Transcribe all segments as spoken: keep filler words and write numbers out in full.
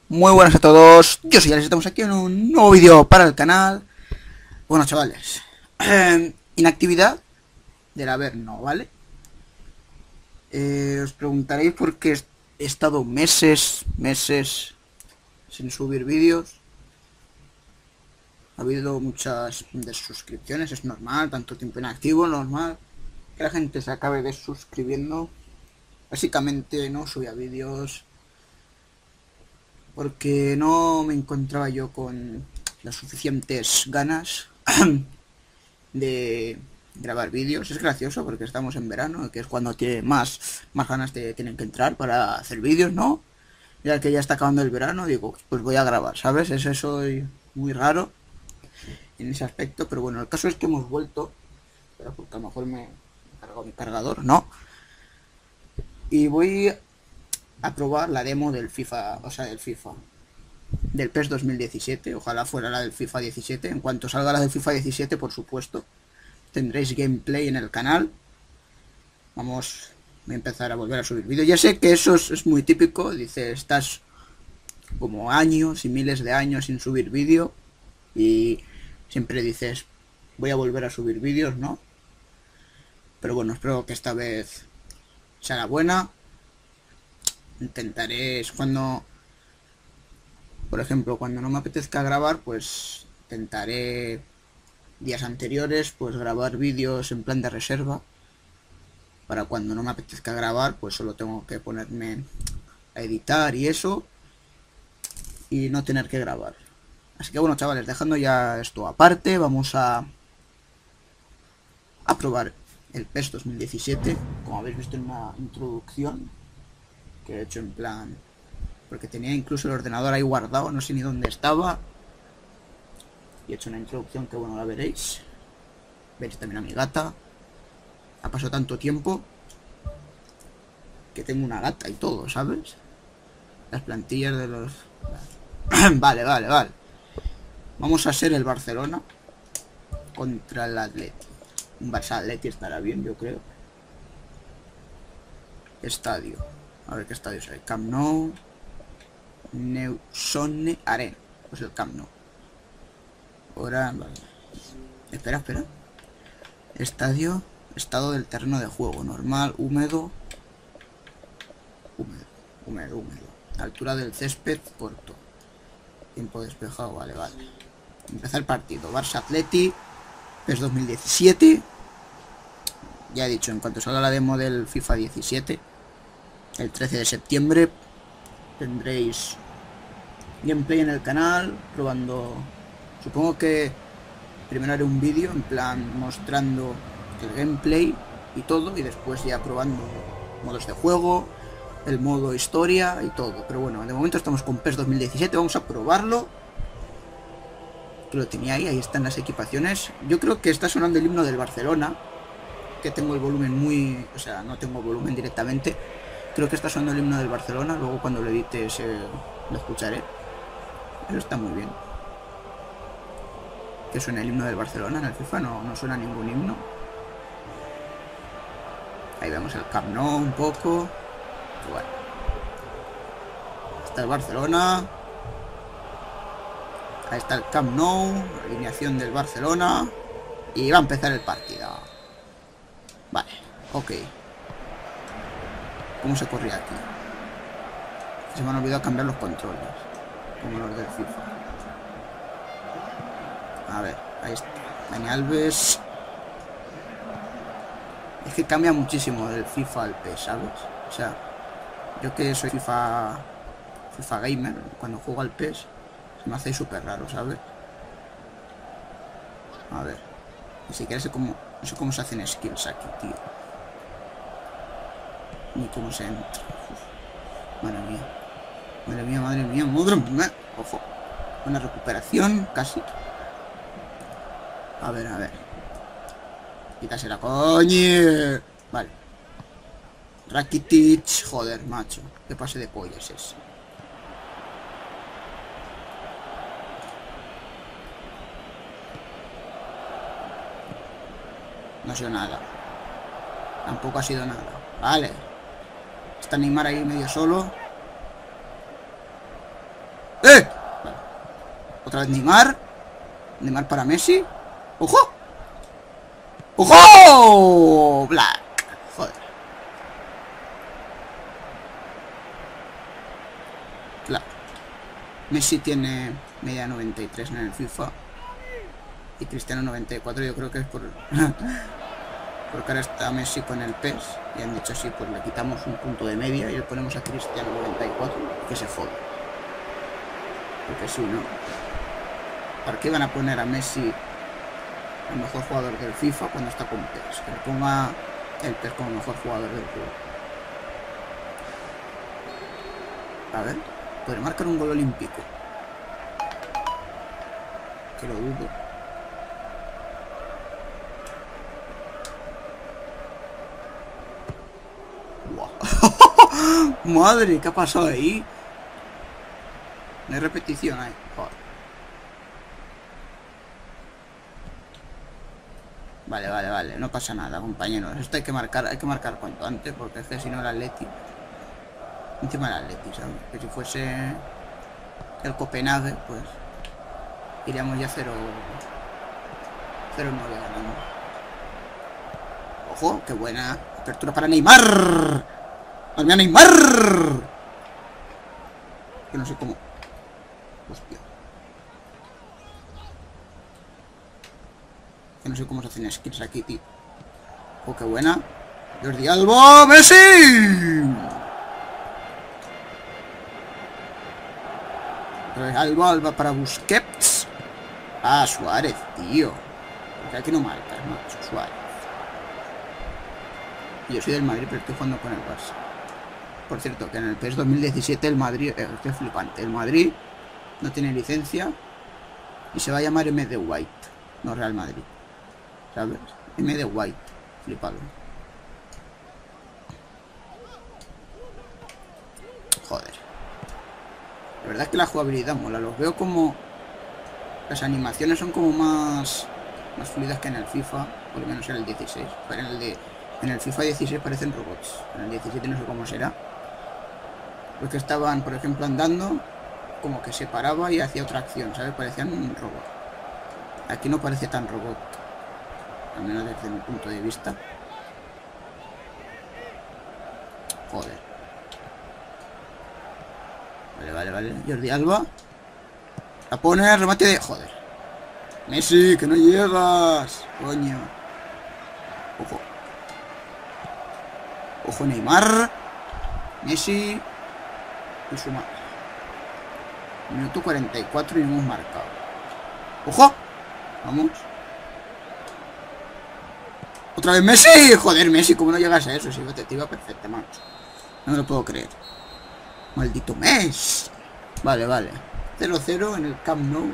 Muy buenas a todos, yo soy Alex, estamos aquí en un nuevo vídeo para el canal. Bueno, chavales, inactividad del Averno, ¿vale? Eh, os preguntaréis por qué he estado meses, meses sin subir vídeos. Ha habido muchas desuscripciones, es normal, tanto tiempo inactivo, normal que la gente se acabe desuscribiendo. Básicamente no subía vídeos porque no me encontraba yo con las suficientes ganas de grabar vídeos. Es gracioso porque estamos en verano, que es cuando tiene más, más ganas te tienen que entrar para hacer vídeos, ¿no? Ya que ya está acabando el verano, digo, pues voy a grabar, ¿sabes? Es eso muy raro en ese aspecto, pero bueno, el caso es que hemos vuelto, pero porque a lo mejor me he cargado mi cargador, ¿no? Y voy a probar la demo del FIFA, o sea, del FIFA, del PES dos mil diecisiete. Ojalá fuera la del FIFA diecisiete. En cuanto salga la del FIFA diecisiete, por supuesto, tendréis gameplay en el canal. Vamos a empezar a volver a subir vídeos. Ya sé que eso es, es muy típico. Dice, estás como años y miles de años sin subir vídeo y siempre dices, voy a volver a subir vídeos, ¿no? Pero bueno, espero que esta vez sea la buena. Intentaré, es cuando, por ejemplo, cuando no me apetezca grabar, pues intentaré días anteriores, pues grabar vídeos en plan de reserva. Para cuando no me apetezca grabar, pues solo tengo que ponerme a editar y eso, y no tener que grabar. Así que bueno, chavales, dejando ya esto aparte, vamos a a probar el PES dos mil diecisiete, como habéis visto en una introducción que he hecho en plan, porque tenía incluso el ordenador ahí guardado, no sé ni dónde estaba, y he hecho una introducción que bueno, la veréis. Veréis también a mi gata. Ha pasado tanto tiempo que tengo una gata y todo, ¿sabes? Las plantillas de los... vale, vale, vale. Vamos a ser el Barcelona contra el Atleti. Un Barça Atleti estará bien, yo creo. Estadio. A ver qué estadio es. Camp Nou. Neusone Arena. Pues el Camp Nou. Ahora, vale. Espera, espera. Estadio. Estado del terreno de juego. Normal, húmedo. Húmedo, húmedo, húmedo. Altura del césped, corto. Tiempo despejado, vale, vale. Empezar el partido. Barça Atleti. PES dos mil diecisiete. Ya he dicho, en cuanto salga la demo del FIFA diecisiete, el trece de septiembre, tendréis gameplay en el canal, probando. Supongo que primero haré un vídeo en plan mostrando el gameplay y todo, y después ya probando modos de juego, el modo historia y todo. Pero bueno, de momento estamos con PES dos mil diecisiete, vamos a probarlo. Que lo tenía ahí, ahí están las equipaciones. Yo creo que está sonando el himno del Barcelona, que tengo el volumen muy... O sea, no tengo volumen directamente. Creo que está sonando el himno del Barcelona, luego cuando lo edite se... lo escucharé. Pero está muy bien. Que suena el himno del Barcelona en el FIFA, no, no suena ningún himno. Ahí vemos el Camp Nou un poco. Bueno. Está el Barcelona. Ahí está el Camp Nou, alineación del Barcelona. Y va a empezar el partido. Vale, ok. ¿Cómo se corría aquí? Se me han olvidado cambiar los controles, como los del FIFA. A ver, ahí está. Dani Alves. Es que cambia muchísimo del FIFA al PES, ¿sabes? O sea, yo que soy FIFA FIFA gamer, cuando juego al PES se me hace súper raro, ¿sabes? A ver, ni siquiera sé cómo, no sé cómo se hacen skills aquí, tío. Ni cómo se entra. Uf, madre mía. Madre mía, madre mía, madre mía. Ojo. Una recuperación, casi. A ver, a ver. Quítase la coña. Vale. Rakitic, joder, macho. Qué pase de pollas es. No ha sido nada. Tampoco ha sido nada. Vale. Está Neymar ahí medio solo. Otra vez Neymar. Neymar para Messi. ¡Ojo! ¡Ojo! Black. Joder. Black. Messi tiene media noventa y tres en el FIFA. Y Cristiano noventa y cuatro. Yo creo que es por... porque ahora está Messi con el P E S. Y han dicho así, pues le quitamos un punto de media y le ponemos a Cristiano noventa y cuatro. Y que se joda. Porque si no... ¿Para qué van a poner a Messi el mejor jugador del FIFA cuando está con P E S? Que le ponga el P E S como mejor jugador del juego. A ver, podré marcar un gol olímpico. Que lo dudo. Wow. Madre, ¿qué ha pasado ahí? No hay repetición ahí. Joder. Vale, vale, vale, no pasa nada, compañeros. Esto hay que marcar, hay que marcar cuanto antes, porque es que si no el Atleti, encima el Atleti, ¿sabes? Que si fuese el Copenhague, pues iríamos ya cero nueve ganando. Ojo, qué buena apertura para Neymar. ¡Almea Neymar! Que no sé cómo. Hostia. Que no sé cómo se hacen skills aquí, tío. Oh, qué buena. Jordi Alba, Messi. Alba, Alba para Busquets. Ah, Suárez, tío. Porque aquí no marcas, macho. Suárez. Yo soy del Madrid, pero estoy jugando con el Barça. Por cierto, que en el P E S dos mil diecisiete el Madrid... Eh, estoy flipante. El Madrid no tiene licencia y se va a llamar M D White, no Real Madrid. ¿Sabes? M D White. Flipado. Joder. La verdad es que la jugabilidad mola. Los veo como... Las animaciones son como más... Más fluidas que en el FIFA. Por lo menos en el dieciséis. Pero en el de... En el FIFA dieciséis parecen robots. En el diecisiete no sé cómo será. Porque estaban, por ejemplo, andando. Como que se paraba y hacía otra acción, ¿sabes? Parecían un robot. Aquí no parece tan robot. Al menos desde mi punto de vista. Joder. Vale, vale, vale. Jordi Alba. La pone, remate de... Joder. Messi, que no llegas. Coño. Ojo. Ojo Neymar. Messi. Y suma. Minuto cuarenta y cuatro y no hemos marcado. ¡Ojo! Vamos. ¡Otra vez Messi! Joder, Messi, ¿cómo no llegas a eso? Si te, te iba perfecta, macho. No me lo puedo creer. Maldito Messi. Vale, vale. cero cero en el Camp Nou.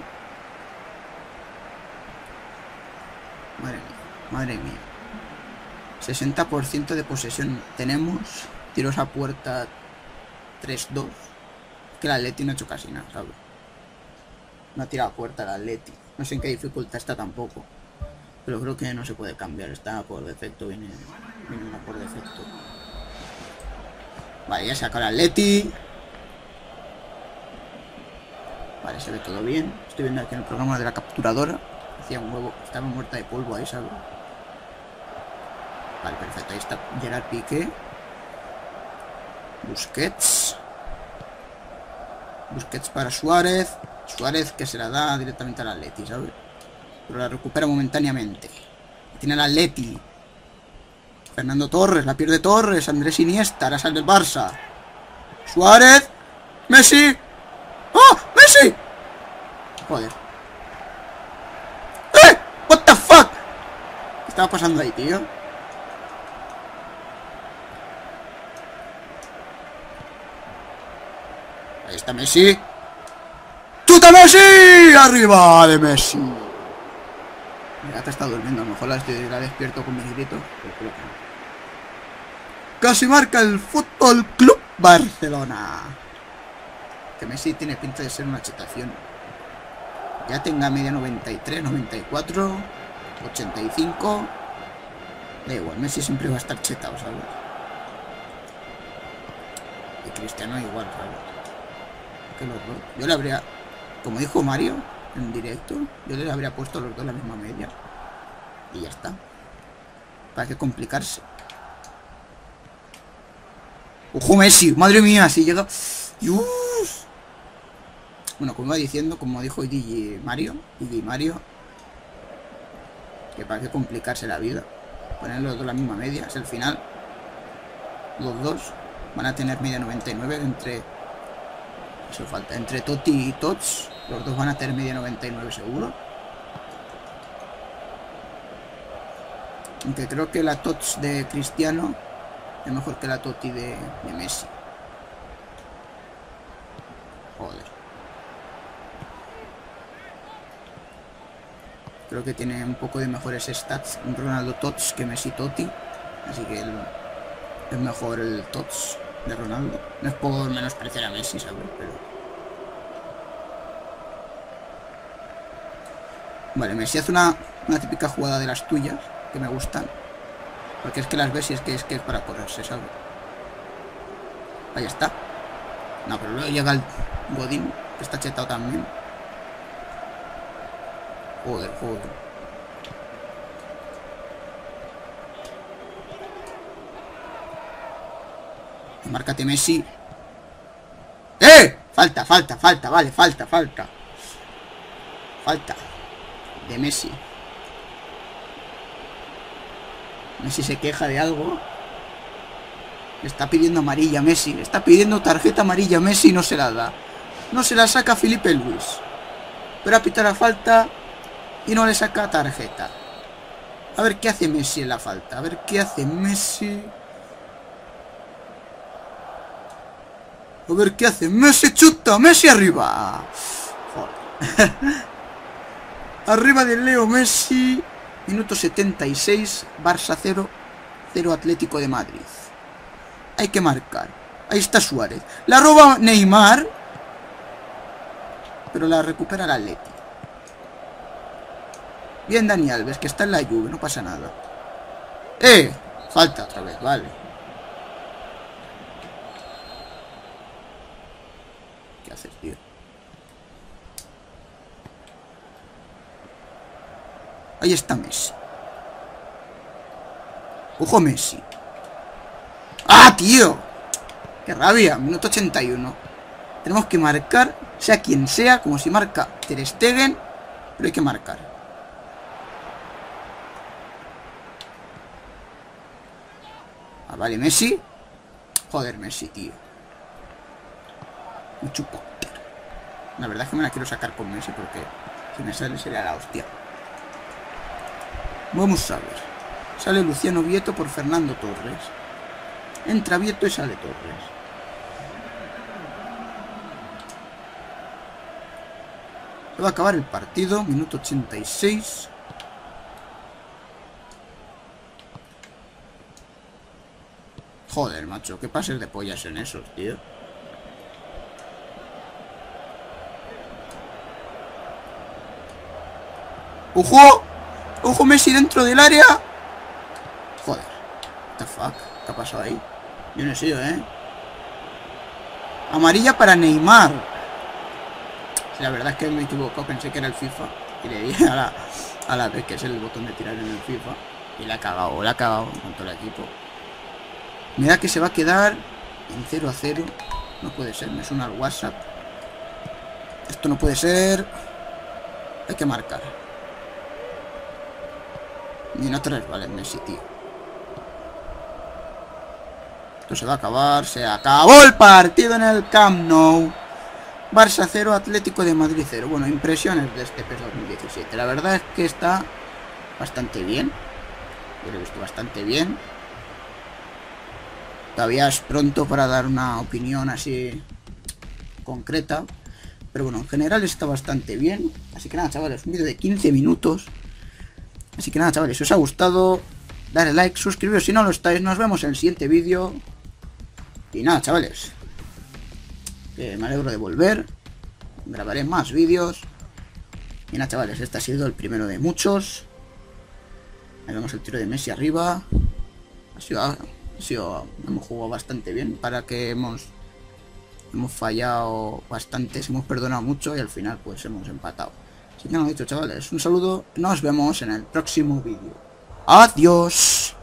Madre mía, madre mía. sesenta por ciento de posesión tenemos. Tiros a puerta tres dos. Que el Atleti no ha hecho casi nada, ¿sabes? No ha tirado a puerta el Atleti. No sé en qué dificultad está tampoco. Pero creo que no se puede cambiar. Está por defecto, viene, viene una por defecto. Vale, ya saca el Atleti. Vale, se ve todo bien. Estoy viendo aquí en el programa de la capturadora. Hacía un huevo. Estaba muerta de polvo ahí, ¿sabes? Vale, perfecto. Ahí está Gerard Piqué. Busquets. Busquets para Suárez. Suárez que se la da directamente al Atleti, ¿sabes? Pero la recupera momentáneamente. Tiene el Atleti. Fernando Torres, la pierde Torres. Andrés Iniesta, ahora sale el Barça. Suárez. Messi. ¡Oh! ¡Messi! Joder. ¡Eh! ¡What the fuck! ¿Qué estaba pasando ahí, tío? Ahí está Messi. ¡Chuta Messi! ¡Arriba de Messi! Mi gata está durmiendo. A lo mejor la, estoy, la despierto con mis gritos. Pero creo que no. Casi marca el Fútbol Club Barcelona. Que Messi tiene pinta de ser una chetación. Ya tenga media noventa y tres, noventa y cuatro, ochenta y cinco. Da igual, Messi siempre va a estar chetado, ¿sabes? Y Cristiano igual, ¿sabes? Que los dos. Yo le habría, como dijo Mario, en directo. Yo les habría puesto a los dos la misma media. Y ya está. ¿Para qué complicarse? ¡Ojo Messi! ¡Madre mía! Si llega... ¡Uf! Bueno, como iba diciendo, como dijo D J Mario, D J Mario, que para qué complicarse la vida. Poner los dos la misma media. Es el final. Los dos van a tener media noventa y nueve entre... Eso falta. Entre Totti y Tots. Los dos van a tener media noventa y nueve seguro. Aunque creo que la Tots de Cristiano es mejor que la Totti de, de Messi. Joder. Creo que tiene un poco de mejores stats un Ronaldo Tots que Messi Totti. Así que el, es mejor el Tots de Ronaldo. No es por menospreciar a Messi, ¿sabes? Pero... Vale, Messi hace una, una típica jugada de las tuyas que me gustan. Porque es que las ves y es que es que es para correrse, ¿sabes? Ahí está. No, pero luego llega el Godín, que está chetado también. Joder, joder. Márcate, Messi. ¡Eh! Falta, falta, falta, vale, falta, falta. Falta. De Messi. Messi se queja de algo. Le está pidiendo amarilla Messi. Le está pidiendo tarjeta amarilla Messi y no se la da. No se la saca Felipe Luis. Pero a pitar la falta y no le saca tarjeta. A ver qué hace Messi en la falta. A ver qué hace Messi. A ver qué hace Messi. Chuta, Messi arriba. Joder. Arriba de Leo Messi. Minuto setenta y seis. Barça cero. cero Atlético de Madrid. Hay que marcar. Ahí está Suárez. La roba Neymar. Pero la recupera el Atleti. Bien Dani Alves, que está en la Juve. No pasa nada. ¡Eh! Falta otra vez, vale. ¿Qué haces, tío? Ahí está Messi. Ojo Messi. ¡Ah, tío! ¡Qué rabia! Minuto ochenta y uno. Tenemos que marcar, sea quien sea, como si marca Ter Stegen, pero hay que marcar. Ah, vale, Messi. Joder, Messi, tío. Me chupo. La verdad es que me la quiero sacar con Messi porque si me sale sería la hostia. Vamos a ver. Sale Luciano Vieto por Fernando Torres. Entra Vieto y sale Torres. Se va a acabar el partido. Minuto ochenta y seis. Joder, macho. Qué pases de pollas en esos, tío. ¡Ojo! ¡Ojo Messi dentro del área! Joder. What the fuck? ¿Qué ha pasado ahí? Yo no he sido, ¿eh? Amarilla para Neymar. Sí, la verdad es que me he equivocado. Pensé que era el FIFA. Y le di a la, a la B, que es el botón de tirar en el FIFA. Y la ha cagado, la ha cagado con todo el equipo. Me da que se va a quedar en cero a cero. No puede ser, me suena al WhatsApp. Esto no puede ser. Hay que marcar. Ni no tres, vale, Messi, tío. Esto se va a acabar. Se acabó el partido en el Camp Nou. Barça cero, Atlético de Madrid cero. Bueno, impresiones de este PES dos mil diecisiete. La verdad es que está bastante bien. Yo lo he visto bastante bien. Todavía es pronto para dar una opinión así concreta. Pero bueno, en general está bastante bien. Así que nada, chavales, un vídeo de quince minutos. Así que nada, chavales, si os ha gustado, dale like, suscribiros si no lo estáis. Nos vemos en el siguiente vídeo. Y nada, chavales, que me alegro de volver. Grabaré más vídeos. Y nada, chavales, este ha sido el primero de muchos. Ahí vemos el tiro de Messi arriba. Ha sido, ha sido, hemos jugado bastante bien. Para que hemos Hemos fallado bastante, hemos perdonado mucho y al final pues hemos empatado. Así que lo dicho, chavales, un saludo, nos vemos en el próximo vídeo. Adiós.